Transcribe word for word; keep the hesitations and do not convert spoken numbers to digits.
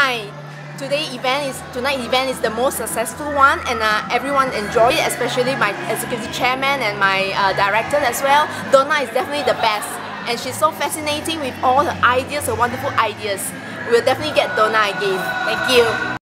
tonight. Today event is tonight event is the most successful one, and uh, everyone enjoyed it, especially my executive chairman and my uh, director as well. Donna is definitely the best, and she's so fascinating with all her ideas, her wonderful ideas. We'll definitely get Donna again. Thank you.